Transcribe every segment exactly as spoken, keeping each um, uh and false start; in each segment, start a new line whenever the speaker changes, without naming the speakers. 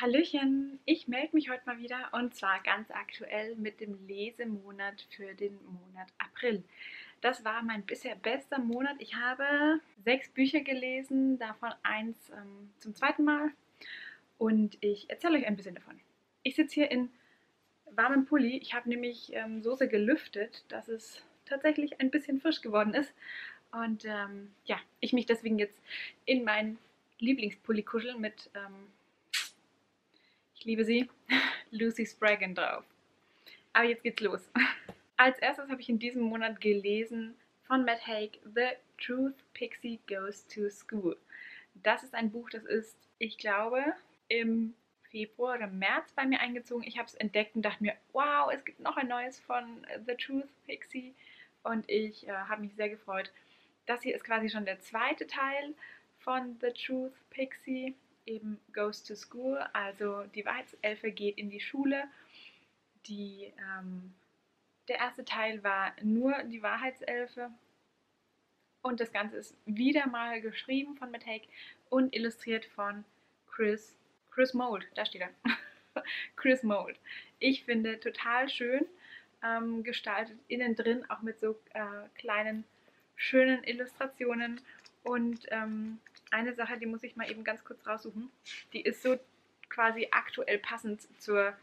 Hallöchen, ich melde mich heute mal wieder und zwar ganz aktuell mit dem Lesemonat für den Monat April. Das war mein bisher bester Monat. Ich habe sechs Bücher gelesen, davon eins ähm, zum zweiten Mal und ich erzähle euch ein bisschen davon. Ich sitze hier in warmem Pulli. Ich habe nämlich ähm, so sehr gelüftet, dass es tatsächlich ein bisschen frisch geworden ist und ähm, ja, ich mich deswegen jetzt in meinen Lieblingspulli kuschel mit ähm, ich liebe sie, Lucy Spraggan drauf. Aber jetzt geht's los. Als erstes habe ich in diesem Monat gelesen von Matt Haig The Truth Pixie Goes to School. Das ist ein Buch, das ist, ich glaube, im Februar oder März bei mir eingezogen. Ich habe es entdeckt und dachte mir, wow, es gibt noch ein neues von The Truth Pixie. Und ich äh, habe mich sehr gefreut. Das hier ist quasi schon der zweite Teil von The Truth Pixie, eben Goes to School. Also die Wahrheitselfe geht in die Schule. Die, ähm, der erste Teil war nur die Wahrheitselfe. Und das Ganze ist wieder mal geschrieben von Matt Haig und illustriert von Chris, Chris Mould. Da steht er. Chris Mould. Ich finde total schön ähm, gestaltet, innen drin, auch mit so äh, kleinen, schönen Illustrationen. Und ähm, eine Sache, die muss ich mal eben ganz kurz raussuchen. Die ist so quasi aktuell passend zur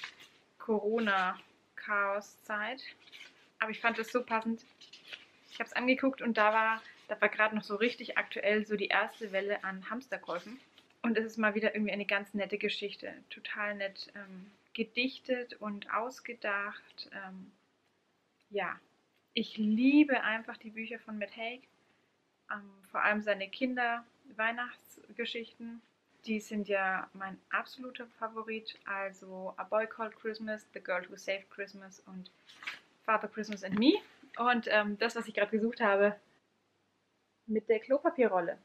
Corona-Chaos-Zeit. Aber ich fand das so passend. Ich habe es angeguckt und da war, da war gerade noch so richtig aktuell so die erste Welle an Hamsterkäufen. Und es ist mal wieder irgendwie eine ganz nette Geschichte. Total nett ähm, gedichtet und ausgedacht. Ähm, ja, ich liebe einfach die Bücher von Matt Haig. Ähm, vor allem seine Kinder-Weihnachtsgeschichten. Die sind ja mein absoluter Favorit. Also A Boy Called Christmas, The Girl Who Saved Christmas und Father Christmas and Me. Und ähm, das, was ich gerade gesucht habe, mit der Klopapierrolle.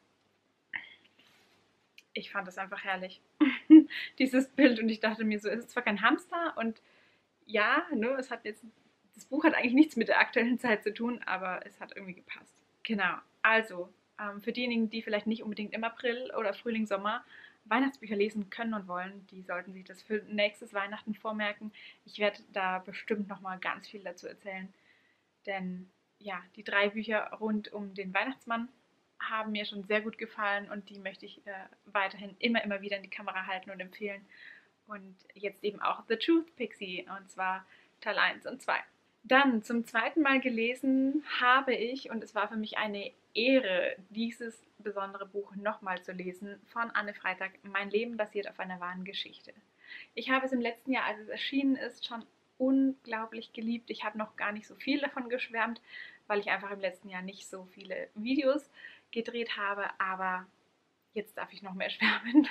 Ich fand das einfach herrlich. Dieses Bild und ich dachte mir so, es ist zwar kein Hamster und ja, ne, es hat jetzt, das Buch hat eigentlich nichts mit der aktuellen Zeit zu tun, aber es hat irgendwie gepasst. Genau, also ähm, für diejenigen, die vielleicht nicht unbedingt im April oder Frühling, Sommer Weihnachtsbücher lesen können und wollen, die sollten sich das für nächstes Weihnachten vormerken. Ich werde da bestimmt nochmal ganz viel dazu erzählen, denn ja, die drei Bücher rund um den Weihnachtsmann haben mir schon sehr gut gefallen und die möchte ich äh, weiterhin immer, immer wieder in die Kamera halten und empfehlen. Und jetzt eben auch The Truth Pixie, und zwar Teil eins und zwei. Dann zum zweiten Mal gelesen habe ich, und es war für mich eine Ehre, dieses besondere Buch nochmal zu lesen, von Anne Freitag, Mein Leben basiert auf einer wahren Geschichte. Ich habe es im letzten Jahr, als es erschienen ist, schon unglaublich geliebt. Ich habe noch gar nicht so viel davon geschwärmt, weil ich einfach im letzten Jahr nicht so viele Videos gedreht habe, aber jetzt darf ich noch mehr schwärmen.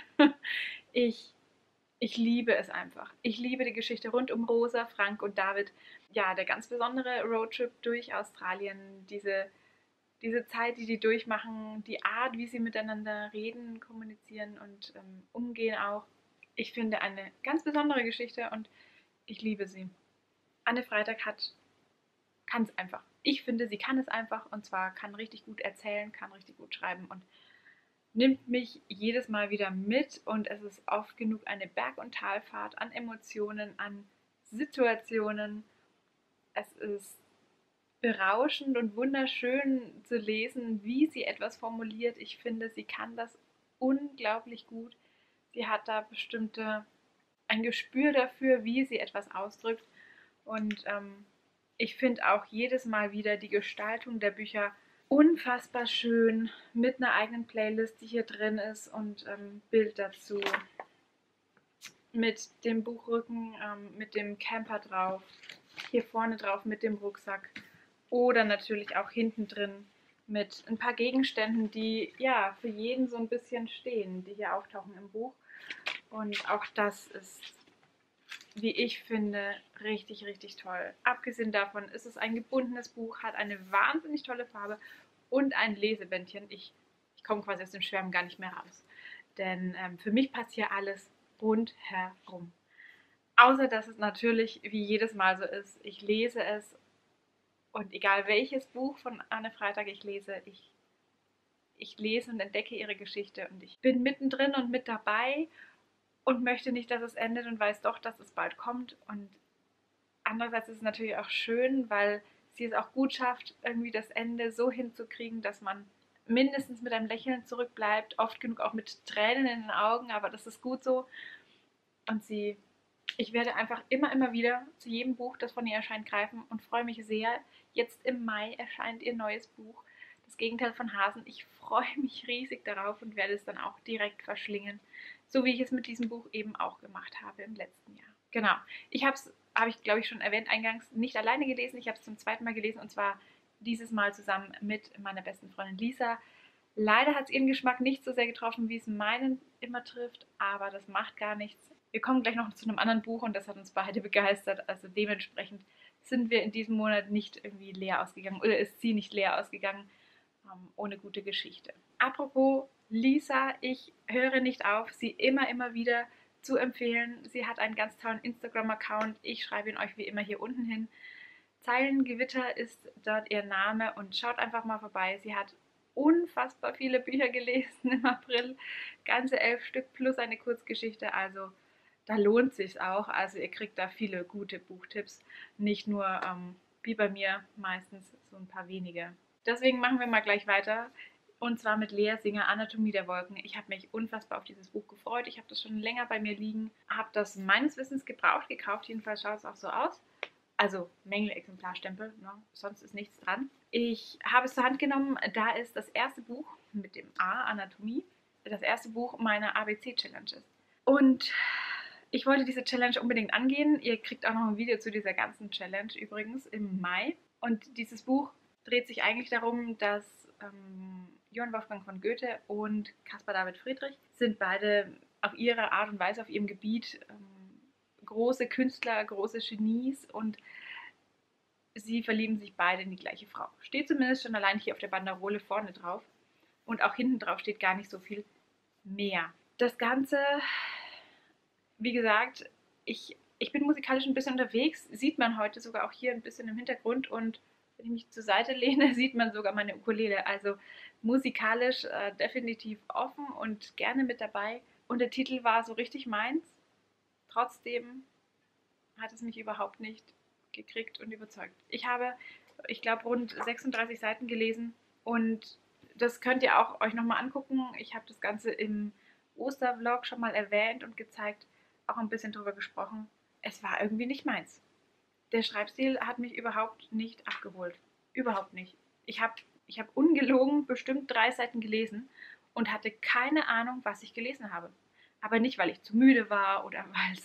Ich, ich liebe es einfach. Ich liebe die Geschichte rund um Rosa, Frank und David. Ja, der ganz besondere Roadtrip durch Australien, diese, diese Zeit, die die durchmachen, die Art, wie sie miteinander reden, kommunizieren und ähm, umgehen auch. Ich finde eine ganz besondere Geschichte und ich liebe sie. Anne Freitag hat kann es einfach. Ich finde, sie kann es einfach und zwar kann richtig gut erzählen, kann richtig gut schreiben und nimmt mich jedes Mal wieder mit und es ist oft genug eine Berg- und Talfahrt an Emotionen, an Situationen. Es ist berauschend und wunderschön zu lesen, wie sie etwas formuliert. Ich finde, sie kann das unglaublich gut. Sie hat da bestimmte ein Gespür dafür, wie sie etwas ausdrückt. Und ähm, ich finde auch jedes Mal wieder die Gestaltung der Bücher unfassbar schön mit einer eigenen Playlist, die hier drin ist und ähm, Bild dazu. Mit dem Buchrücken, ähm, mit dem Camper drauf, hier vorne drauf mit dem Rucksack oder natürlich auch hinten drin mit ein paar Gegenständen, die ja für jeden so ein bisschen stehen, die hier auftauchen im Buch. Und auch das ist, wie ich finde, richtig, richtig toll. Abgesehen davon ist es ein gebundenes Buch, hat eine wahnsinnig tolle Farbe und ein Lesebändchen. Ich, ich komme quasi aus dem Schwärmen gar nicht mehr raus. Denn ähm, für mich passt hier alles rundherum. Außer, dass es natürlich wie jedes Mal so ist, ich lese es und egal welches Buch von Anne Freitag ich lese, ich, ich lese und entdecke ihre Geschichte und ich bin mittendrin und mit dabei und möchte nicht, dass es endet und weiß doch, dass es bald kommt. Und andererseits ist es natürlich auch schön, weil sie es auch gut schafft, irgendwie das Ende so hinzukriegen, dass man mindestens mit einem Lächeln zurückbleibt, oft genug auch mit Tränen in den Augen, aber das ist gut so. Und sie, ich werde einfach immer, immer wieder zu jedem Buch, das von ihr erscheint, greifen und freue mich sehr. Jetzt im Mai erscheint ihr neues Buch, Das Gegenteil von Hasen. Ich freue mich riesig darauf und werde es dann auch direkt verschlingen, so wie ich es mit diesem Buch eben auch gemacht habe im letzten Jahr. Genau, ich habe es, habe ich glaube ich schon erwähnt eingangs, nicht alleine gelesen, ich habe es zum zweiten Mal gelesen und zwar dieses Mal zusammen mit meiner besten Freundin Lisa. Leider hat es ihren Geschmack nicht so sehr getroffen, wie es meinen immer trifft, aber das macht gar nichts. Wir kommen gleich noch zu einem anderen Buch und das hat uns beide begeistert, also dementsprechend sind wir in diesem Monat nicht irgendwie leer ausgegangen oder ist sie nicht leer ausgegangen, ähm, ohne gute Geschichte. Apropos Lisa, ich höre nicht auf, sie immer, immer wieder zu empfehlen. Sie hat einen ganz tollen Instagram-Account. Ich schreibe ihn euch wie immer hier unten hin. Zeilengewitter ist dort ihr Name und schaut einfach mal vorbei. Sie hat unfassbar viele Bücher gelesen im April. Ganze elf Stück plus eine Kurzgeschichte. Also da lohnt sich auch. Also ihr kriegt da viele gute Buchtipps. Nicht nur ähm, wie bei mir meistens so ein paar wenige. Deswegen machen wir mal gleich weiter. Und zwar mit Lea Singer, Anatomie der Wolken. Ich habe mich unfassbar auf dieses Buch gefreut. Ich habe das schon länger bei mir liegen. Habe das meines Wissens gebraucht gekauft. Jedenfalls schaut es auch so aus. Also Mängelexemplarstempel, ne? Sonst ist nichts dran. Ich habe es zur Hand genommen. Da ist das erste Buch mit dem A, Anatomie, das erste Buch meiner A B C-Challenges. Und ich wollte diese Challenge unbedingt angehen. Ihr kriegt auch noch ein Video zu dieser ganzen Challenge übrigens im Mai. Und dieses Buch dreht sich eigentlich darum, dass ähm, Johann Wolfgang von Goethe und Caspar David Friedrich sind beide auf ihre Art und Weise auf ihrem Gebiet ähm, große Künstler, große Genies und sie verlieben sich beide in die gleiche Frau. Steht zumindest schon allein hier auf der Banderole vorne drauf und auch hinten drauf steht gar nicht so viel mehr. Das Ganze, wie gesagt, ich, ich bin musikalisch ein bisschen unterwegs, sieht man heute sogar auch hier ein bisschen im Hintergrund und wenn ich mich zur Seite lehne, sieht man sogar meine Ukulele. Also musikalisch äh, definitiv offen und gerne mit dabei. Und der Titel war so richtig meins. Trotzdem hat es mich überhaupt nicht gekriegt und überzeugt. Ich habe, ich glaube, rund sechsunddreißig Seiten gelesen und das könnt ihr auch euch nochmal angucken. Ich habe das Ganze im Ostervlog schon mal erwähnt und gezeigt, auch ein bisschen drüber gesprochen. Es war irgendwie nicht meins. Der Schreibstil hat mich überhaupt nicht abgeholt. Überhaupt nicht. Ich habe ich hab ungelogen bestimmt drei Seiten gelesen und hatte keine Ahnung, was ich gelesen habe. Aber nicht, weil ich zu müde war oder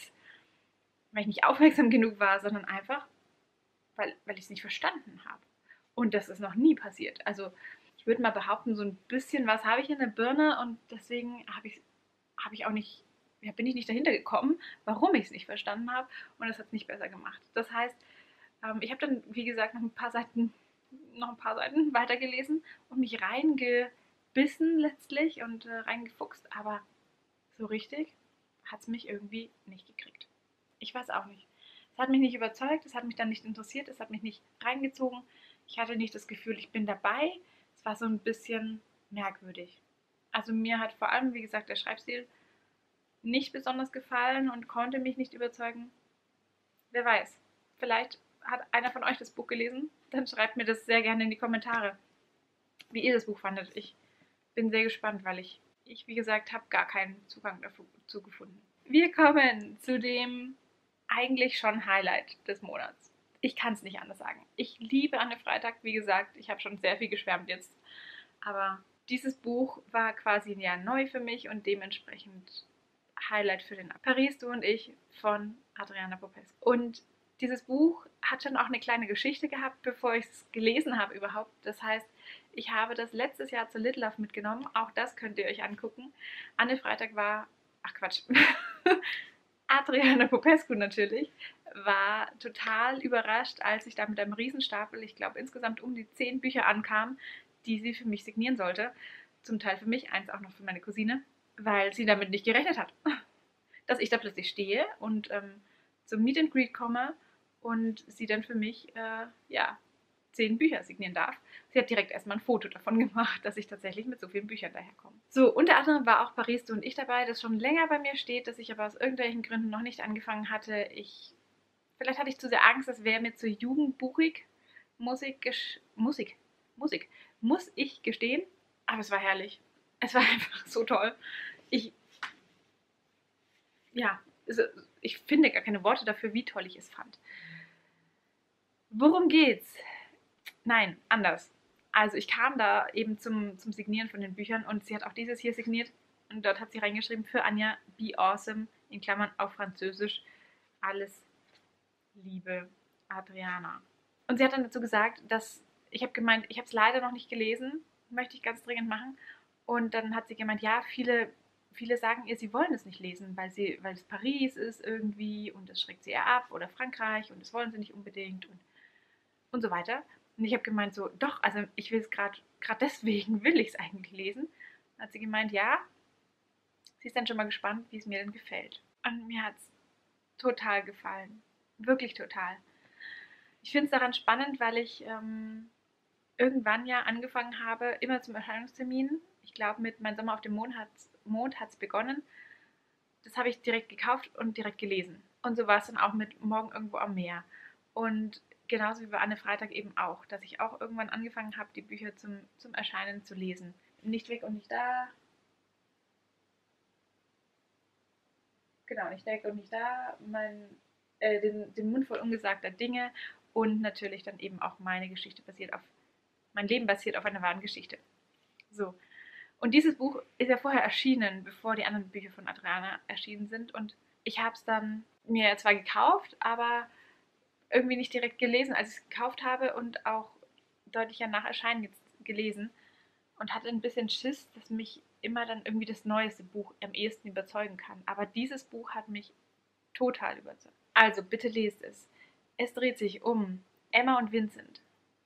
weil ich nicht aufmerksam genug war, sondern einfach, weil, weil ich es nicht verstanden habe. Und das ist noch nie passiert. Also ich würde mal behaupten, so ein bisschen was habe ich in der Birne und deswegen habe ich, hab ich auch nicht, ja, bin ich nicht dahinter gekommen, warum ich es nicht verstanden habe und das hat es nicht besser gemacht. Das heißt, ähm, ich habe dann, wie gesagt, noch ein paar Seiten, noch ein paar Seiten weitergelesen und mich reingebissen letztlich und äh, reingefuchst, aber so richtig hat es mich irgendwie nicht gekriegt. Ich weiß auch nicht. Es hat mich nicht überzeugt, es hat mich dann nicht interessiert, es hat mich nicht reingezogen. Ich hatte nicht das Gefühl, ich bin dabei. Es war so ein bisschen merkwürdig. Also mir hat vor allem, wie gesagt, der Schreibstil nicht besonders gefallen und konnte mich nicht überzeugen. Wer weiß, vielleicht hat einer von euch das Buch gelesen, dann schreibt mir das sehr gerne in die Kommentare, wie ihr das Buch fandet. Ich bin sehr gespannt, weil ich, ich wie gesagt, habe gar keinen Zugang dazu gefunden. Wir kommen zu dem eigentlich schon Highlight des Monats. Ich kann es nicht anders sagen. Ich liebe Anne Freitag, wie gesagt, ich habe schon sehr viel geschwärmt jetzt. Aber dieses Buch war quasi ein Jahr neu für mich und dementsprechend Highlight für den Paris, du und ich von Adriana Popescu. Und dieses Buch hat schon auch eine kleine Geschichte gehabt, bevor ich es gelesen habe überhaupt. Das heißt, ich habe das letztes Jahr zur Lit Love mitgenommen. Auch das könnt ihr euch angucken. Anne Freitag war, ach Quatsch, Adriana Popescu natürlich, war total überrascht, als ich da mit einem Riesenstapel, ich glaube insgesamt um die zehn Bücher ankam, die sie für mich signieren sollte. Zum Teil für mich, eins auch noch für meine Cousine, weil sie damit nicht gerechnet hat. Dass ich da plötzlich stehe und ähm, zum Meet and Greet komme und sie dann für mich, äh, ja, zehn Bücher signieren darf. Sie hat direkt erstmal ein Foto davon gemacht, dass ich tatsächlich mit so vielen Büchern daherkomme. So, unter anderem war auch Paris, du und ich dabei, das schon länger bei mir steht, dass ich aber aus irgendwelchen Gründen noch nicht angefangen hatte. Ich, vielleicht hatte ich zu sehr Angst, das wäre mir zu jugendbuchig. Musik, Musik, Musik, muss ich gestehen, aber es war herrlich. Es war einfach so toll. Ich, ja, ich finde gar keine Worte dafür, wie toll ich es fand. Worum geht's? Nein, anders. Also ich kam da eben zum, zum Signieren von den Büchern und sie hat auch dieses hier signiert und dort hat sie reingeschrieben für Anja, be awesome, in Klammern auf Französisch, alles Liebe, Adriana. Und sie hat dann dazu gesagt, dass, ich habe gemeint, ich habe es leider noch nicht gelesen, möchte ich ganz dringend machen. Und dann hat sie gemeint, ja, viele, viele sagen ihr, sie wollen es nicht lesen, weil, sie, weil es Paris ist irgendwie und es schreckt sie eher ab oder Frankreich und das wollen sie nicht unbedingt und, und so weiter. Und ich habe gemeint, so, doch, also ich will es gerade, gerade deswegen will ich es eigentlich lesen. Dann hat sie gemeint, ja, sie ist dann schon mal gespannt, wie es mir denn gefällt. Und mir hat es total gefallen. Wirklich total. Ich finde es daran spannend, weil ich ähm, irgendwann ja angefangen habe, immer zum Erscheinungstermin, ich glaube mit Mein Sommer auf dem Mond hat es Mond hat's begonnen, das habe ich direkt gekauft und direkt gelesen. Und so war es dann auch mit Morgen irgendwo am Meer. Und genauso wie bei Anne Freitag eben auch, dass ich auch irgendwann angefangen habe, die Bücher zum, zum Erscheinen zu lesen. Nicht weg und nicht da. Genau, nicht weg und nicht da. Mein, äh, den, den Mund voll ungesagter Dinge und natürlich dann eben auch meine Geschichte basiert auf, mein Leben basiert auf einer wahren Geschichte. So. Und dieses Buch ist ja vorher erschienen, bevor die anderen Bücher von Adriana erschienen sind. Und ich habe es dann mir zwar gekauft, aber irgendwie nicht direkt gelesen, als ich es gekauft habe und auch deutlich nach Erscheinen gelesen. Und hatte ein bisschen Schiss, dass mich immer dann irgendwie das neueste Buch am ehesten überzeugen kann. Aber dieses Buch hat mich total überzeugt. Also bitte lest es. Es dreht sich um Emma und Vincent.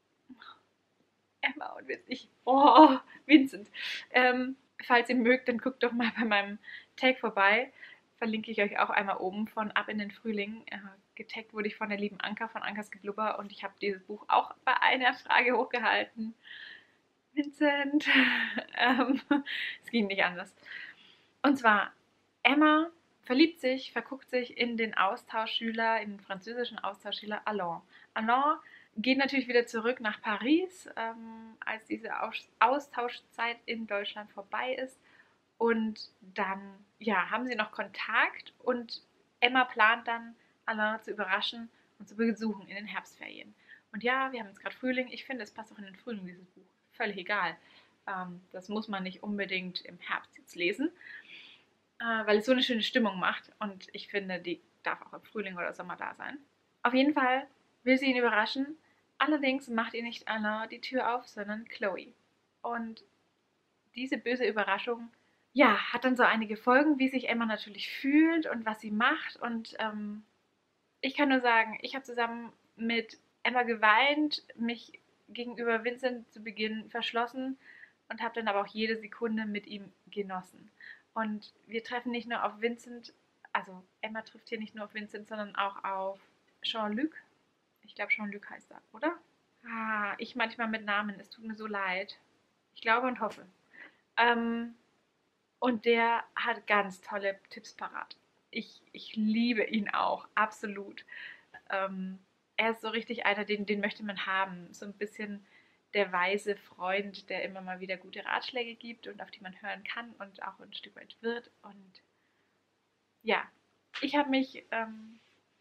Emma und Vincent. Ich, oh, Vincent. Ähm, falls ihr mögt, dann guckt doch mal bei meinem Tag vorbei. Verlinke ich euch auch einmal oben von Ab in den Frühling. Äh, getaggt wurde ich von der lieben Anka von Ankas Geblubber und ich habe dieses Buch auch bei einer Frage hochgehalten. Vincent. ähm, es ging nicht anders. Und zwar, Emma verliebt sich, verguckt sich in den Austauschschüler, in den französischen Austauschschüler Alain. Alain geht natürlich wieder zurück nach Paris, ähm, als diese Austauschzeit in Deutschland vorbei ist. Und dann ja, haben sie noch Kontakt und Emma plant dann, Alain zu überraschen und zu besuchen in den Herbstferien. Und ja, wir haben jetzt gerade Frühling. Ich finde, es passt auch in den Frühling, dieses Buch. Völlig egal. Ähm, das muss man nicht unbedingt im Herbst jetzt lesen, äh, weil es so eine schöne Stimmung macht. Und ich finde, die darf auch im Frühling oder Sommer da sein. Auf jeden Fall will sie ihn überraschen. Allerdings macht ihr nicht Alain die Tür auf, sondern Chloe. Und diese böse Überraschung, ja, hat dann so einige Folgen, wie sich Emma natürlich fühlt und was sie macht. Und ähm, ich kann nur sagen, ich habe zusammen mit Emma geweint, mich gegenüber Vincent zu Beginn verschlossen und habe dann aber auch jede Sekunde mit ihm genossen. Und wir treffen nicht nur auf Vincent, also Emma trifft hier nicht nur auf Vincent, sondern auch auf Jean-Luc. Ich glaube, Jean-Luc heißt er, oder? Ah, ich manchmal mit Namen, es tut mir so leid. Ich glaube und hoffe. Ähm, und der hat ganz tolle Tipps parat. Ich, ich liebe ihn auch, absolut. Ähm, er ist so richtig einer, den, den möchte man haben. So ein bisschen der weise Freund, der immer mal wieder gute Ratschläge gibt und auf die man hören kann und auch ein Stück weit wird. Und ja, ich habe mich, ähm,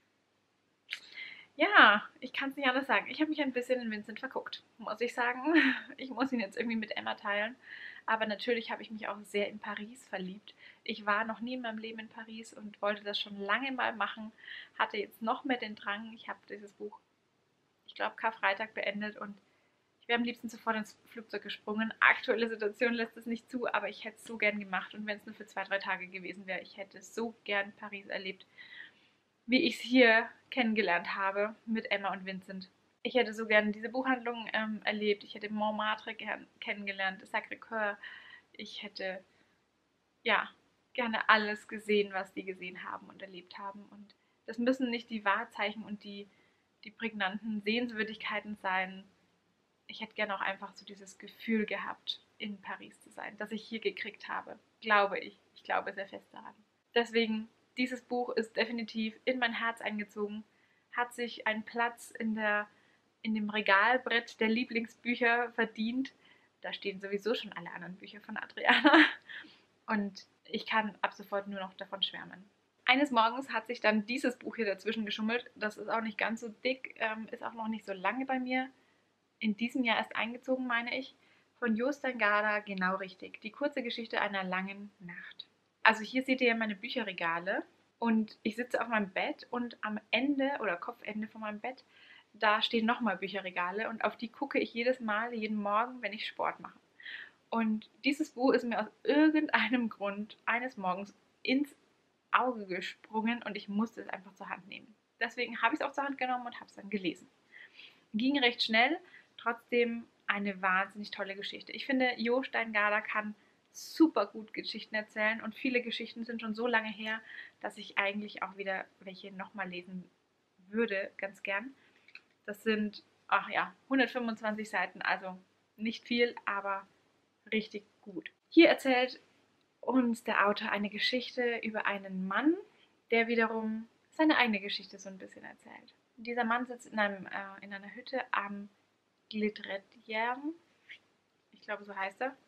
ja, ich kann es nicht anders sagen. Ich habe mich ein bisschen in Vincent verguckt, muss ich sagen. Ich muss ihn jetzt irgendwie mit Emma teilen. Aber natürlich habe ich mich auch sehr in Paris verliebt. Ich war noch nie in meinem Leben in Paris und wollte das schon lange mal machen. Hatte jetzt noch mehr den Drang. Ich habe dieses Buch, ich glaube, Karfreitag beendet und ich wäre am liebsten sofort ins Flugzeug gesprungen. Aktuelle Situation lässt es nicht zu, aber ich hätte es so gern gemacht. Und wenn es nur für zwei, drei Tage gewesen wäre, ich hätte so gern Paris erlebt, wie ich es hier kennengelernt habe mit Emma und Vincent. Ich hätte so gerne diese Buchhandlung ähm, erlebt. Ich hätte Montmartre gern kennengelernt, Sacré-Cœur. Ich hätte, ja, gerne alles gesehen, was die gesehen haben und erlebt haben. Und das müssen nicht die Wahrzeichen und die, die prägnanten Sehenswürdigkeiten sein. ich hätte gerne auch einfach so dieses Gefühl gehabt, in Paris zu sein, das ich hier gekriegt habe. Glaube ich. Ich glaube sehr fest daran. Deswegen, dieses Buch ist definitiv in mein Herz eingezogen, hat sich einen Platz in, der, in dem Regalbrett der Lieblingsbücher verdient. Da stehen sowieso schon alle anderen Bücher von Adriana. Und ich kann ab sofort nur noch davon schwärmen. Eines Morgens hat sich dann dieses Buch hier dazwischen geschummelt. Das ist auch nicht ganz so dick, ähm, ist auch noch nicht so lange bei mir. In diesem Jahr erst eingezogen, meine ich. Von Jostein Gaarder, genau richtig. Die kurze Geschichte einer langen Nacht. Also hier seht ihr ja meine Bücherregale. Und ich sitze auf meinem Bett und am Ende oder Kopfende von meinem Bett, da stehen nochmal Bücherregale und auf die gucke ich jedes Mal, jeden Morgen, wenn ich Sport mache. Und dieses Buch ist mir aus irgendeinem Grund eines Morgens ins Auge gesprungen und ich musste es einfach zur Hand nehmen. Deswegen habe ich es auch zur Hand genommen und habe es dann gelesen. Ging recht schnell, trotzdem eine wahnsinnig tolle Geschichte. Ich finde, Jostein Gaarder kann super gut Geschichten erzählen und viele Geschichten sind schon so lange her, dass ich eigentlich auch wieder welche nochmal lesen würde, ganz gern. Das sind, ach ja, hundertfünfundzwanzig Seiten, also nicht viel, aber richtig gut. Hier erzählt uns der Autor eine Geschichte über einen Mann, der wiederum seine eigene Geschichte so ein bisschen erzählt. Dieser Mann sitzt in, einem, äh, in einer Hütte am Glitredjern, ich glaube so heißt er,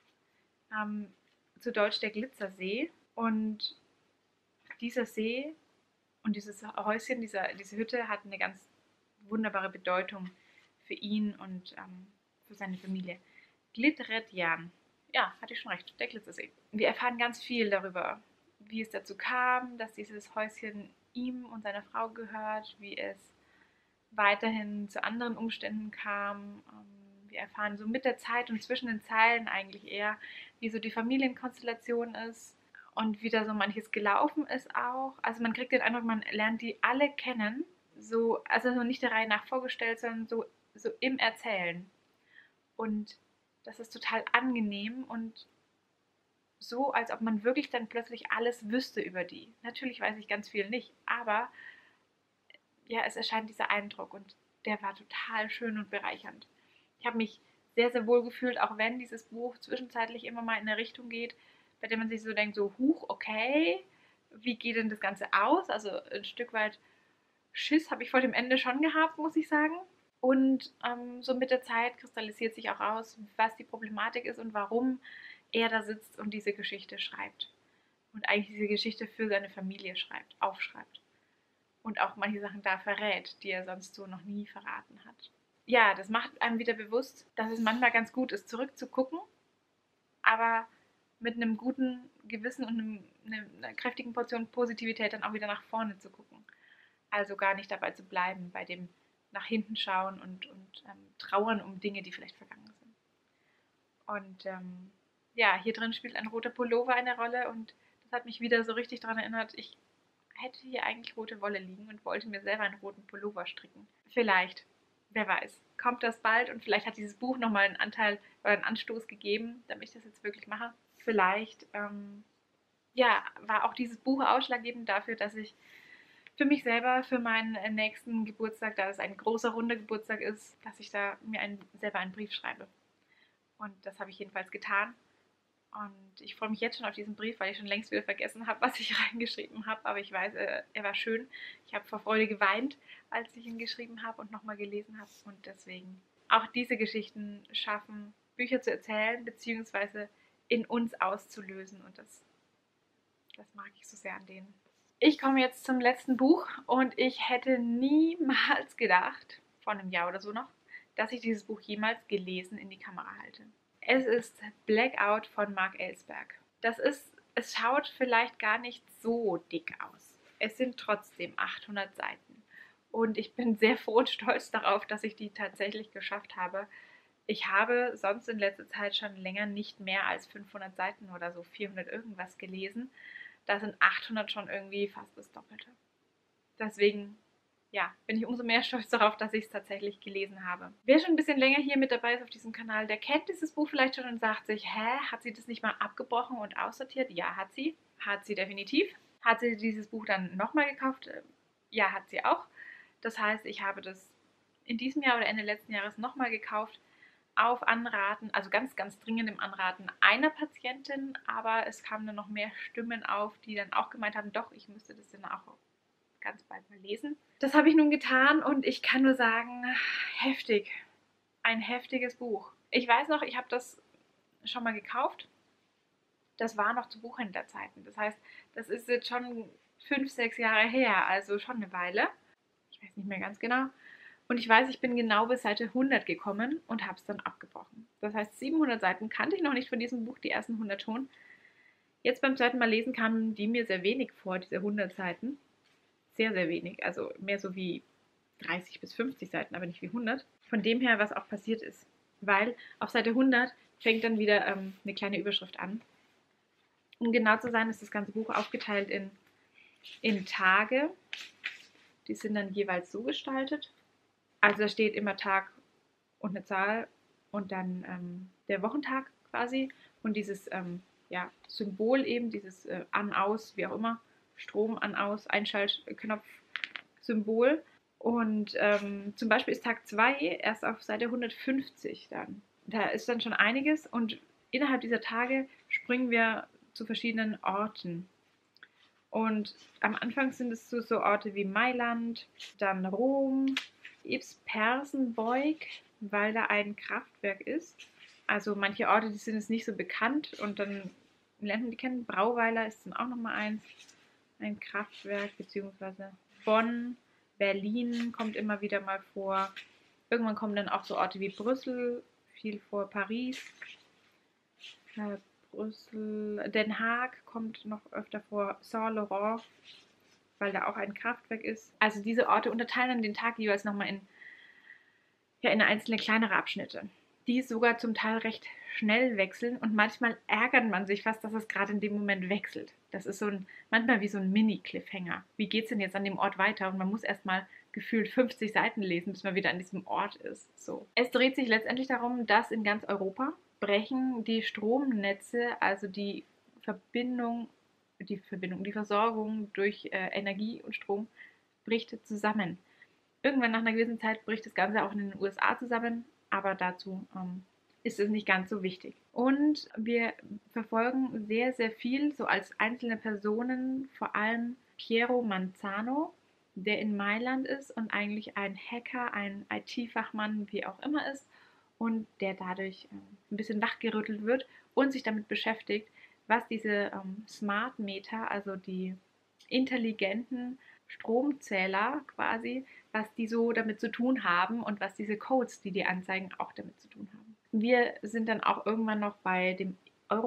ähm, zu Deutsch der Glitzersee. Und dieser See und dieses Häuschen, dieser, diese Hütte hat eine ganz wunderbare Bedeutung für ihn und ähm, für seine Familie. Glitredjern. Ja, hatte ich schon recht, der Glitzersee. Wir erfahren ganz viel darüber, wie es dazu kam, dass dieses Häuschen ihm und seiner Frau gehört, wie es weiterhin zu anderen Umständen kam. Wir erfahren so mit der Zeit und zwischen den Zeilen eigentlich eher, wie so die Familienkonstellation ist und wie da so manches gelaufen ist auch. Also man kriegt den Eindruck, man lernt die alle kennen, so, also nicht der Reihe nach vorgestellt, sondern so, so im Erzählen. Und das ist total angenehm und so, als ob man wirklich dann plötzlich alles wüsste über die. Natürlich weiß ich ganz viel nicht, aber ja, es erscheint dieser Eindruck und der war total schön und bereichernd. Ich habe mich sehr, sehr wohl gefühlt, auch wenn dieses Buch zwischenzeitlich immer mal in eine Richtung geht, bei der man sich so denkt, so, huch, okay, wie geht denn das Ganze aus? Also ein Stück weit Schiss habe ich vor dem Ende schon gehabt, muss ich sagen. Und ähm, so mit der Zeit kristallisiert sich auch raus, was die Problematik ist und warum er da sitzt und diese Geschichte schreibt. Und eigentlich diese Geschichte für seine Familie schreibt, aufschreibt. Und auch manche Sachen da verrät, die er sonst so noch nie verraten hat. Ja, das macht einem wieder bewusst, dass es manchmal ganz gut ist, zurückzugucken, aber mit einem guten Gewissen und einem, einer kräftigen Portion Positivität dann auch wieder nach vorne zu gucken. Also gar nicht dabei zu bleiben, bei dem nach hinten schauen und, und ähm, trauern um Dinge, die vielleicht vergangen sind. Und ähm, ja, hier drin spielt ein roter Pullover eine Rolle und das hat mich wieder so richtig daran erinnert, ich hätte hier eigentlich rote Wolle liegen und wollte mir selber einen roten Pullover stricken. Vielleicht, wer weiß, kommt das bald und vielleicht hat dieses Buch nochmal einen Anteil oder einen Anstoß gegeben, damit ich das jetzt wirklich mache. Vielleicht, ähm, ja, war auch dieses Buch ausschlaggebend dafür, dass ich für mich selber, für meinen nächsten Geburtstag, da es ein großer, runder Geburtstag ist, dass ich da mir einen, selber einen Brief schreibe. Und das habe ich jedenfalls getan. Und ich freue mich jetzt schon auf diesen Brief, weil ich schon längst wieder vergessen habe, was ich reingeschrieben habe. Aber ich weiß, äh, er war schön. Ich habe vor Freude geweint, als ich ihn geschrieben habe und nochmal gelesen habe. Und deswegen auch diese Geschichten schaffen, Bücher zu erzählen, beziehungsweise in uns auszulösen. Und das, das mag ich so sehr an denen. Ich komme jetzt zum letzten Buch und ich hätte niemals gedacht, vor einem Jahr oder so noch, dass ich dieses Buch jemals gelesen in die Kamera halte. Es ist Blackout von Mark Ellsberg. Das ist, es schaut vielleicht gar nicht so dick aus. Es sind trotzdem achthundert Seiten. Und ich bin sehr froh und stolz darauf, dass ich die tatsächlich geschafft habe. Ich habe sonst in letzter Zeit schon länger nicht mehr als fünfhundert Seiten oder so, vierhundert irgendwas gelesen. Da sind achthundert schon irgendwie fast das Doppelte. Deswegen, ja, bin ich umso mehr stolz darauf, dass ich es tatsächlich gelesen habe. Wer schon ein bisschen länger hier mit dabei ist auf diesem Kanal, der kennt dieses Buch vielleicht schon und sagt sich, hä, hat sie das nicht mal abgebrochen und aussortiert? Ja, hat sie. Hat sie definitiv. Hat sie dieses Buch dann nochmal gekauft? Ja, hat sie auch. Das heißt, ich habe das in diesem Jahr oder Ende letzten Jahres nochmal gekauft, auf Anraten, also ganz, ganz dringendem Anraten einer Patientin, aber es kamen dann noch mehr Stimmen auf, die dann auch gemeint haben, doch, ich müsste das dann auch ganz bald mal lesen. Das habe ich nun getan und ich kann nur sagen, heftig. Ein heftiges Buch. Ich weiß noch, ich habe das schon mal gekauft. Das war noch zu Buchhändlerzeiten. Das heißt, das ist jetzt schon fünf, sechs Jahre her, also schon eine Weile. Ich weiß nicht mehr ganz genau. Und ich weiß, ich bin genau bis Seite hundert gekommen und habe es dann abgebrochen. Das heißt, siebenhundert Seiten kannte ich noch nicht von diesem Buch, die ersten hundert schon. Jetzt beim zweiten Mal lesen kamen die mir sehr wenig vor, diese hundert Seiten. Sehr, sehr wenig. Also mehr so wie dreißig bis fünfzig Seiten, aber nicht wie hundert. Von dem her, was auch passiert ist. Weil auf Seite hundert fängt dann wieder ähm, eine kleine Überschrift an. Um genau zu sein, ist das ganze Buch aufgeteilt in, in Tage. Die sind dann jeweils so gestaltet. Also da steht immer Tag und eine Zahl und dann ähm, der Wochentag quasi und dieses ähm, ja, Symbol eben, dieses äh, An, Aus, wie auch immer, Strom, An, Aus, Einschaltknopf, Symbol. Und ähm, zum Beispiel ist Tag zwei erst auf Seite hundertfünfzig dann. Da ist dann schon einiges und innerhalb dieser Tage springen wir zu verschiedenen Orten. Und am Anfang sind es so, so Orte wie Mailand, dann Rom, Yves-Persenbeug, weil da ein Kraftwerk ist. Also manche Orte, die sind jetzt nicht so bekannt und dann lernt man die kennen. Brauweiler ist dann auch nochmal eins, ein Kraftwerk, beziehungsweise Bonn, Berlin kommt immer wieder mal vor. Irgendwann kommen dann auch so Orte wie Brüssel, viel vor, Paris, äh, Brüssel, Den Haag kommt noch öfter vor, Saint-Laurent, weil da auch ein Kraftwerk ist. Also diese Orte unterteilen dann den Tag jeweils nochmal in, ja, in einzelne kleinere Abschnitte, die sogar zum Teil recht schnell wechseln und manchmal ärgert man sich fast, dass es gerade in dem Moment wechselt. Das ist so ein, manchmal wie so ein Mini-Cliffhanger. Wie geht es denn jetzt an dem Ort weiter? Und man muss erstmal gefühlt fünfzig Seiten lesen, bis man wieder an diesem Ort ist. So. Es dreht sich letztendlich darum, dass in ganz Europa brechen die Stromnetze, also die Verbindung, die Verbindung, die Versorgung durch äh, Energie und Strom bricht zusammen. Irgendwann nach einer gewissen Zeit bricht das Ganze auch in den U S A zusammen, aber dazu ähm, ist es nicht ganz so wichtig. Und wir verfolgen sehr, sehr viel, so als einzelne Personen, vor allem Piero Manzano, der in Mailand ist und eigentlich ein Hacker, ein I T-Fachmann, wie auch immer ist, und der dadurch ähm, ein bisschen wachgerüttelt wird und sich damit beschäftigt, was diese ähm, Smart Meter, also die intelligenten Stromzähler quasi, was die so damit zu tun haben und was diese Codes, die die anzeigen, auch damit zu tun haben. Wir sind dann auch irgendwann noch bei dem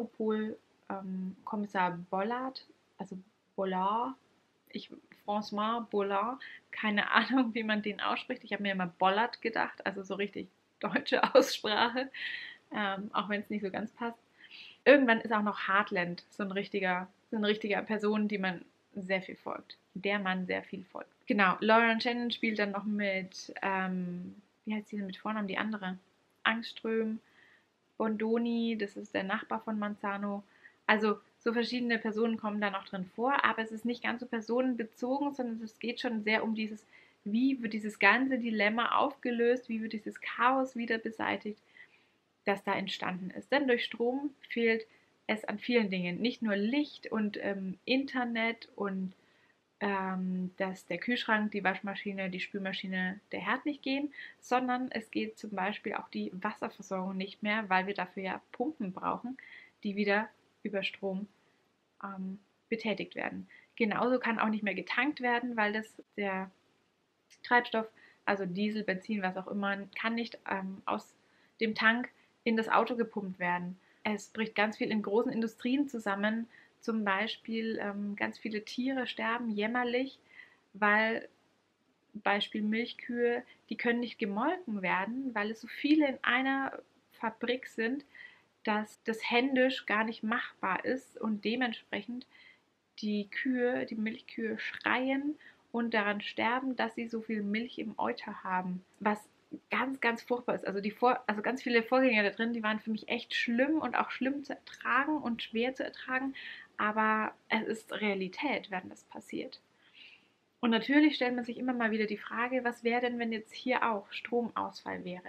Europol-Kommissar ähm, Bollard, also Bollard, ich, François Bollard, keine Ahnung, wie man den ausspricht. Ich habe mir immer Bollard gedacht, also so richtig deutsche Aussprache, ähm, auch wenn es nicht so ganz passt. Irgendwann ist auch noch Heartland so ein richtiger, so eine richtige Person, die man sehr viel folgt. Der man sehr viel folgt. Genau, Lauren Shannon spielt dann noch mit, ähm, wie heißt sie denn mit Vornamen, die andere? Angström, Bondoni, das ist der Nachbar von Manzano. Also so verschiedene Personen kommen da noch drin vor, aber es ist nicht ganz so personenbezogen, sondern es geht schon sehr um dieses, wie wird dieses ganze Dilemma aufgelöst, wie wird dieses Chaos wieder beseitigt, das da entstanden ist. Denn durch Strom fehlt es an vielen Dingen. Nicht nur Licht und ähm, Internet und ähm, dass der Kühlschrank, die Waschmaschine, die Spülmaschine, der Herd nicht gehen, sondern es geht zum Beispiel auch die Wasserversorgung nicht mehr, weil wir dafür ja Pumpen brauchen, die wieder über Strom ähm, betätigt werden. Genauso kann auch nicht mehr getankt werden, weil das der Treibstoff, also Diesel, Benzin, was auch immer, kann nicht ähm, aus dem Tank in das Auto gepumpt werden. Es bricht ganz viel in großen Industrien zusammen. Zum Beispiel ähm, ganz viele Tiere sterben jämmerlich, weil Beispiel Milchkühe, die können nicht gemolken werden, weil es so viele in einer Fabrik sind, dass das händisch gar nicht machbar ist und dementsprechend die Kühe, die Milchkühe schreien und daran sterben, dass sie so viel Milch im Euter haben, was ganz, ganz furchtbar ist. Also, die Vor also ganz viele Vorgänge da drin, die waren für mich echt schlimm und auch schlimm zu ertragen und schwer zu ertragen, aber es ist Realität, wenn das passiert. Und natürlich stellt man sich immer mal wieder die Frage, was wäre denn, wenn jetzt hier auch Stromausfall wäre?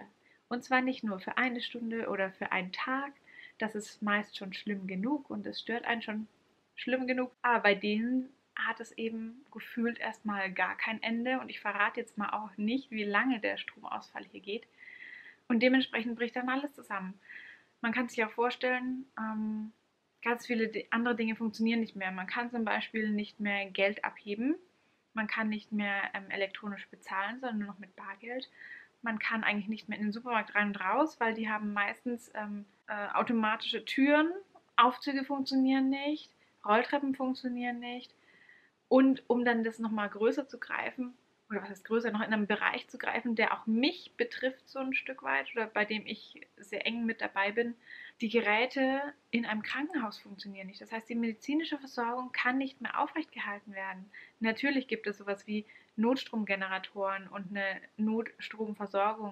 Und zwar nicht nur für eine Stunde oder für einen Tag, das ist meist schon schlimm genug und es stört einen schon schlimm genug, aber bei denen hat es eben gefühlt erstmal gar kein Ende und ich verrate jetzt mal auch nicht, wie lange der Stromausfall hier geht und dementsprechend bricht dann alles zusammen. Man kann sich auch vorstellen, ähm, ganz viele andere Dinge funktionieren nicht mehr. Man kann zum Beispiel nicht mehr Geld abheben, man kann nicht mehr ähm, elektronisch bezahlen, sondern nur noch mit Bargeld. Man kann eigentlich nicht mehr in den Supermarkt rein und raus, weil die haben meistens ähm, äh, automatische Türen, Aufzüge funktionieren nicht, Rolltreppen funktionieren nicht. Und um dann das nochmal größer zu greifen, oder was heißt größer, noch in einem Bereich zu greifen, der auch mich betrifft so ein Stück weit oder bei dem ich sehr eng mit dabei bin, die Geräte in einem Krankenhaus funktionieren nicht. Das heißt, die medizinische Versorgung kann nicht mehr aufrechtgehalten werden. Natürlich gibt es sowas wie Notstromgeneratoren und eine Notstromversorgung.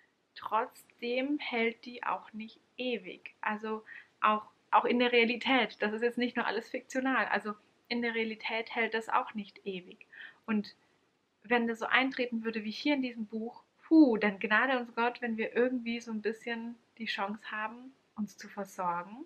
Trotzdem hält die auch nicht ewig. Also auch, auch in der Realität. Das ist jetzt nicht nur alles fiktional. Also in der Realität hält das auch nicht ewig. Und wenn das so eintreten würde wie hier in diesem Buch, puh, dann gnade uns Gott, wenn wir irgendwie so ein bisschen die Chance haben, uns zu versorgen.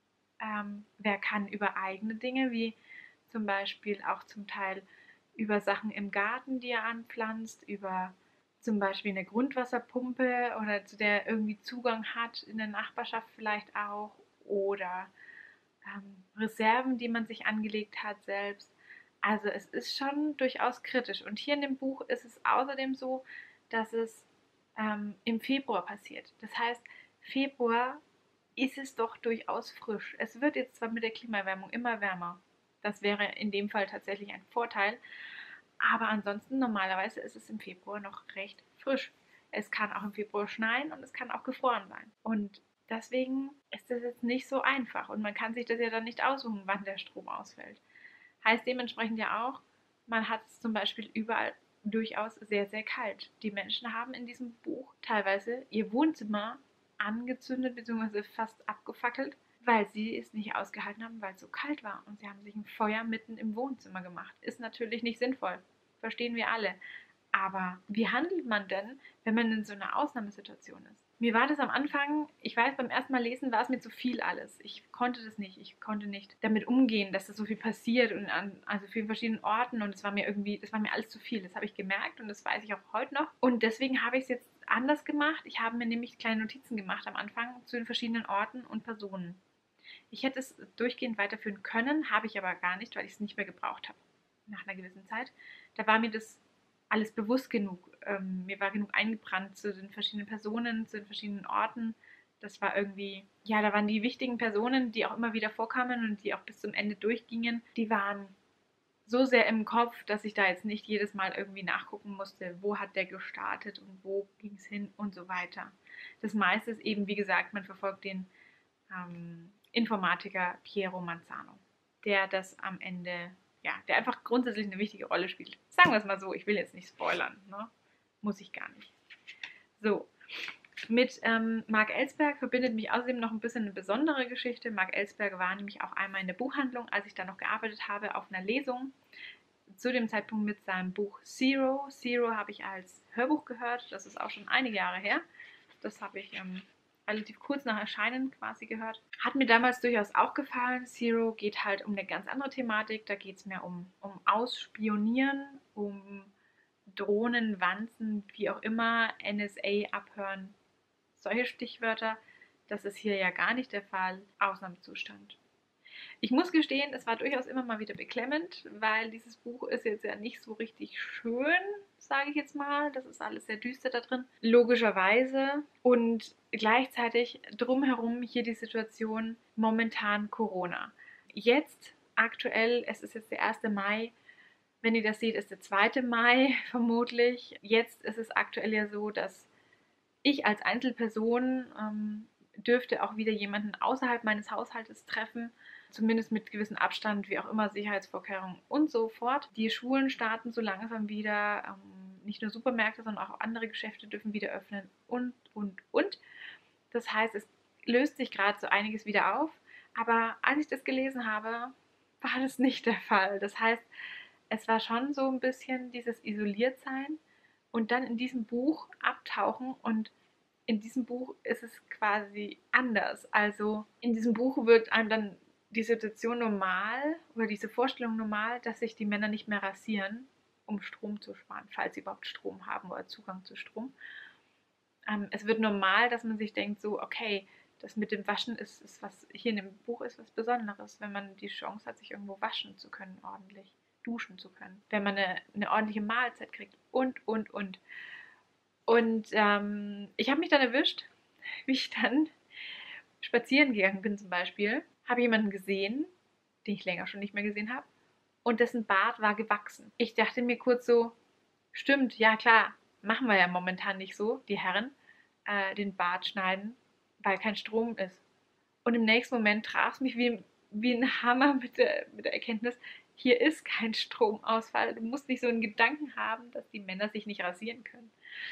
Ähm, wer kann über eigene Dinge, wie zum Beispiel auch zum Teil über Sachen im Garten, die er anpflanzt, über zum Beispiel eine Grundwasserpumpe oder zu der er irgendwie Zugang hat, in der Nachbarschaft vielleicht auch, oder ähm, Reserven, die man sich angelegt hat selbst. Also es ist schon durchaus kritisch. Und hier in dem Buch ist es außerdem so, dass es ähm, im Februar passiert. Das heißt, Februar ist es doch durchaus frisch. Es wird jetzt zwar mit der Klimaerwärmung immer wärmer. Das wäre in dem Fall tatsächlich ein Vorteil. Aber ansonsten normalerweise ist es im Februar noch recht frisch. Es kann auch im Februar schneien und es kann auch gefroren sein. Und deswegen ist das jetzt nicht so einfach und man kann sich das ja dann nicht aussuchen, wann der Strom ausfällt. Heißt dementsprechend ja auch, man hat es zum Beispiel überall durchaus sehr, sehr kalt. Die Menschen haben in diesem Buch teilweise ihr Wohnzimmer angezündet bzw. fast abgefackelt, weil sie es nicht ausgehalten haben, weil es so kalt war. Und sie haben sich ein Feuer mitten im Wohnzimmer gemacht. Ist natürlich nicht sinnvoll. Verstehen wir alle. Aber wie handelt man denn, wenn man in so einer Ausnahmesituation ist? Mir war das am Anfang, ich weiß, beim ersten Mal lesen war es mir zu viel alles. Ich konnte das nicht. Ich konnte nicht damit umgehen, dass das so viel passiert und an also vielen verschiedenen Orten und es war mir irgendwie, das war mir alles zu viel. Das habe ich gemerkt und das weiß ich auch heute noch. Und deswegen habe ich es jetzt anders gemacht. Ich habe mir nämlich kleine Notizen gemacht am Anfang zu den verschiedenen Orten und Personen. Ich hätte es durchgehend weiterführen können, habe ich aber gar nicht, weil ich es nicht mehr gebraucht habe. Nach einer gewissen Zeit. Da war mir das alles bewusst genug. Ähm, mir war genug eingebrannt zu den verschiedenen Personen, zu den verschiedenen Orten. Das war irgendwie, ja, da waren die wichtigen Personen, die auch immer wieder vorkamen und die auch bis zum Ende durchgingen, die waren so sehr im Kopf, dass ich da jetzt nicht jedes Mal irgendwie nachgucken musste, wo hat der gestartet und wo ging es hin und so weiter. Das meiste ist eben, wie gesagt, man verfolgt den ähm, Informatiker Piero Manzano, der das am Ende, ja, der einfach grundsätzlich eine wichtige Rolle spielt. Sagen wir es mal so, ich will jetzt nicht spoilern, ne? Muss ich gar nicht. So, mit ähm, Mark Ellsberg verbindet mich außerdem noch ein bisschen eine besondere Geschichte. Mark Ellsberg war nämlich auch einmal in der Buchhandlung, als ich da noch gearbeitet habe, auf einer Lesung. Zu dem Zeitpunkt mit seinem Buch Zero. Zero habe ich als Hörbuch gehört, das ist auch schon einige Jahre her. Das habe ich ähm, relativ kurz nach Erscheinen quasi gehört. Hat mir damals durchaus auch gefallen. Zero geht halt um eine ganz andere Thematik. Da geht es mehr um, um Ausspionieren, um Drohnen, Wanzen, wie auch immer, N S A abhören. Solche Stichwörter. Das ist hier ja gar nicht der Fall. Ausnahmezustand. Ich muss gestehen, es war durchaus immer mal wieder beklemmend, weil dieses Buch ist jetzt ja nicht so richtig schön, sage ich jetzt mal. Das ist alles sehr düster da drin, logischerweise. Und gleichzeitig drumherum hier die Situation momentan Corona. Jetzt aktuell, es ist jetzt der erste Mai, wenn ihr das seht, ist der zweite Mai vermutlich. Jetzt ist es aktuell ja so, dass ich als Einzelperson ähm, dürfte auch wieder jemanden außerhalb meines Haushaltes treffen, zumindest mit gewissem Abstand, wie auch immer, Sicherheitsvorkehrungen und so fort. Die Schulen starten so langsam wieder, ähm, nicht nur Supermärkte, sondern auch andere Geschäfte dürfen wieder öffnen und, und, und. Das heißt, es löst sich gerade so einiges wieder auf, aber als ich das gelesen habe, war das nicht der Fall. Das heißt, es war schon so ein bisschen dieses Isoliertsein und dann in diesem Buch abtauchen und in diesem Buch ist es quasi anders. Also in diesem Buch wird einem dann die Situation normal oder diese Vorstellung normal, dass sich die Männer nicht mehr rasieren, um Strom zu sparen, falls sie überhaupt Strom haben oder Zugang zu Strom. Ähm, es wird normal, dass man sich denkt, so, okay, das mit dem Waschen ist, ist was hier in dem Buch ist was Besonderes, wenn man die Chance hat, sich irgendwo waschen zu können, ordentlich duschen zu können, wenn man eine, eine ordentliche Mahlzeit kriegt und, und, und. Und ähm, ich habe mich dann erwischt, wie ich dann spazieren gegangen bin zum Beispiel, habe jemanden gesehen, den ich länger schon nicht mehr gesehen habe, und dessen Bart war gewachsen. Ich dachte mir kurz so, stimmt, ja klar, machen wir ja momentan nicht so, die Herren, äh, den Bart schneiden, weil kein Strom ist. Und im nächsten Moment traf es mich wie, wie ein Hammer mit der, mit der Erkenntnis, hier ist kein Stromausfall. Du musst nicht so einen Gedanken haben, dass die Männer sich nicht rasieren können.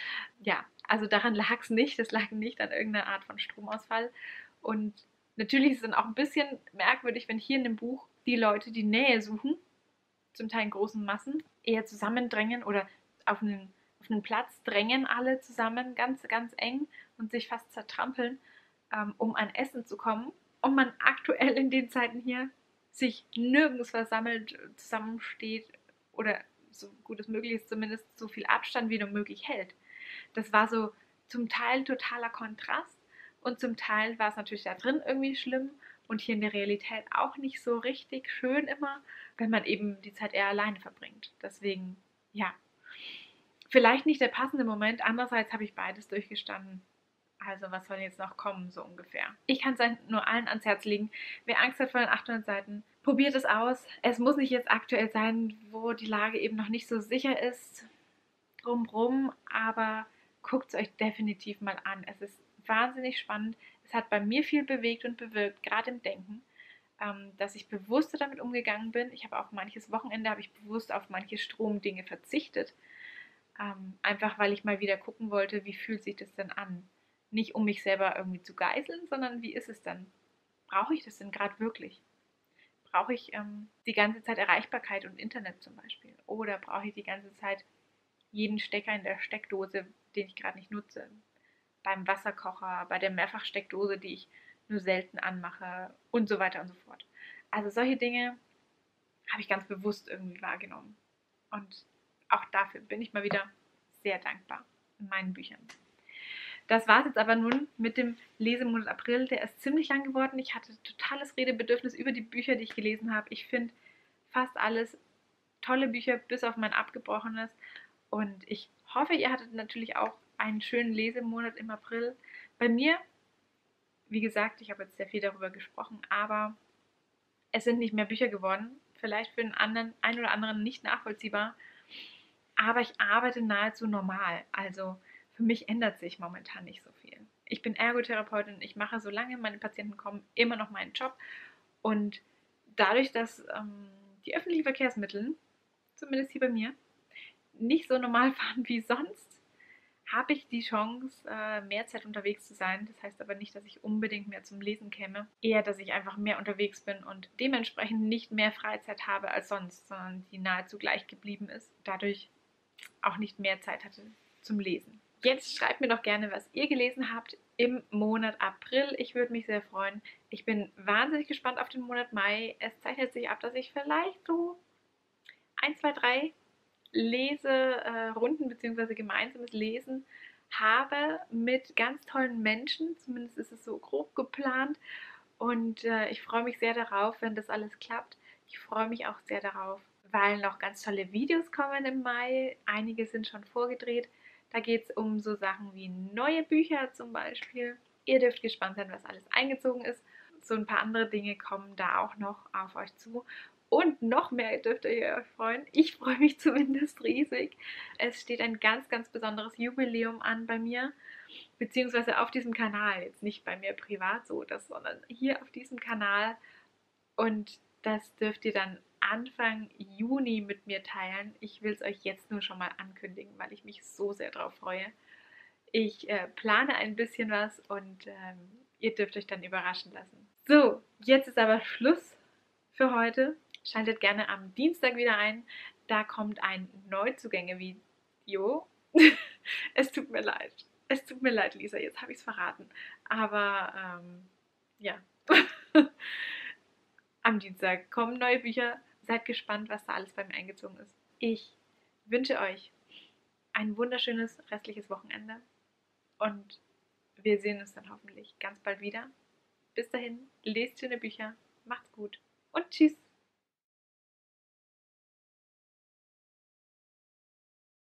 Ja, also daran lag es nicht. Das lag nicht an irgendeiner Art von Stromausfall. Und natürlich ist es dann auch ein bisschen merkwürdig, wenn hier in dem Buch die Leute die Nähe suchen, zum Teil in großen Massen, eher zusammendrängen oder auf einen, auf einen Platz drängen alle zusammen, ganz, ganz eng und sich fast zertrampeln, ähm, um an Essen zu kommen. Und man aktuell in den Zeiten hier sich nirgends versammelt, zusammensteht oder so gut es möglich ist, zumindest so viel Abstand wie nur möglich hält. Das war so zum Teil totaler Kontrast und zum Teil war es natürlich da drin irgendwie schlimm und hier in der Realität auch nicht so richtig schön immer, wenn man eben die Zeit eher alleine verbringt. Deswegen, ja, vielleicht nicht der passende Moment, andererseits habe ich beides durchgestanden. Also was soll jetzt noch kommen, so ungefähr. Ich kann es nur allen ans Herz legen. Wer Angst hat vor den achthundert Seiten, probiert es aus. Es muss nicht jetzt aktuell sein, wo die Lage eben noch nicht so sicher ist, drumrum, aber guckt es euch definitiv mal an. Es ist wahnsinnig spannend. Es hat bei mir viel bewegt und bewirkt, gerade im Denken, ähm, dass ich bewusster damit umgegangen bin. Ich habe auch manches Wochenende, habe ich bewusst auf manche Stromdinge verzichtet. Ähm, einfach weil ich mal wieder gucken wollte, wie fühlt sich das denn an? Nicht um mich selber irgendwie zu geißeln, sondern wie ist es denn? Brauche ich das denn gerade wirklich? Brauche ich ähm, die ganze Zeit Erreichbarkeit und Internet zum Beispiel? Oder brauche ich die ganze Zeit jeden Stecker in der Steckdose, den ich gerade nicht nutze? Beim Wasserkocher, bei der Mehrfachsteckdose, die ich nur selten anmache und so weiter und so fort. Also solche Dinge habe ich ganz bewusst irgendwie wahrgenommen. Und auch dafür bin ich mal wieder sehr dankbar in meinen Büchern. Das war es jetzt aber nun mit dem Lesemonat April. Der ist ziemlich lang geworden. Ich hatte totales Redebedürfnis über die Bücher, die ich gelesen habe. Ich finde fast alles tolle Bücher, bis auf mein abgebrochenes. Und ich hoffe, ihr hattet natürlich auch einen schönen Lesemonat im April. Bei mir, wie gesagt, ich habe jetzt sehr viel darüber gesprochen, aber es sind nicht mehr Bücher geworden. Vielleicht für den anderen, einen oder anderen nicht nachvollziehbar. Aber ich arbeite nahezu normal. Also für mich ändert sich momentan nicht so viel. Ich bin Ergotherapeutin, ich mache, solange meine Patienten kommen, immer noch meinen Job. Und dadurch, dass ähm, die öffentlichen Verkehrsmittel, zumindest hier bei mir, nicht so normal fahren wie sonst, habe ich die Chance, äh, mehr Zeit unterwegs zu sein. Das heißt aber nicht, dass ich unbedingt mehr zum Lesen käme. Eher, dass ich einfach mehr unterwegs bin und dementsprechend nicht mehr Freizeit habe als sonst, sondern die nahezu gleich geblieben ist. Dadurch auch nicht mehr Zeit hatte zum Lesen. Jetzt schreibt mir doch gerne, was ihr gelesen habt im Monat April. Ich würde mich sehr freuen. Ich bin wahnsinnig gespannt auf den Monat Mai. Es zeichnet sich ab, dass ich vielleicht so ein, zwei, drei Leserunden bzw. gemeinsames Lesen habe mit ganz tollen Menschen. Zumindest ist es so grob geplant. Und äh, ich freue mich sehr darauf, wenn das alles klappt. Ich freue mich auch sehr darauf, weil noch ganz tolle Videos kommen im Mai. Einige sind schon vorgedreht. Da geht es um so Sachen wie neue Bücher zum Beispiel. Ihr dürft gespannt sein, was alles eingezogen ist. So ein paar andere Dinge kommen da auch noch auf euch zu. Und noch mehr dürft ihr euch freuen. Ich freue mich zumindest riesig. Es steht ein ganz, ganz besonderes Jubiläum an bei mir, beziehungsweise auf diesem Kanal. Jetzt nicht bei mir privat so, das, sondern hier auf diesem Kanal. Und das dürft ihr dann Anfang Juni mit mir teilen. Ich will es euch jetzt nur schon mal ankündigen, weil ich mich so sehr darauf freue. Ich äh, plane ein bisschen was und ähm, ihr dürft euch dann überraschen lassen. So, jetzt ist aber Schluss für heute. Schaltet gerne am Dienstag wieder ein. Da kommt ein Neuzugänge-Video. Es tut mir leid. Es tut mir leid, Lisa, jetzt habe ich es verraten. Aber ähm, ja, am Dienstag kommen neue Bücher. Seid gespannt, was da alles bei mir eingezogen ist. Ich wünsche euch ein wunderschönes restliches Wochenende und wir sehen uns dann hoffentlich ganz bald wieder. Bis dahin, lest schöne Bücher, macht's gut und tschüss.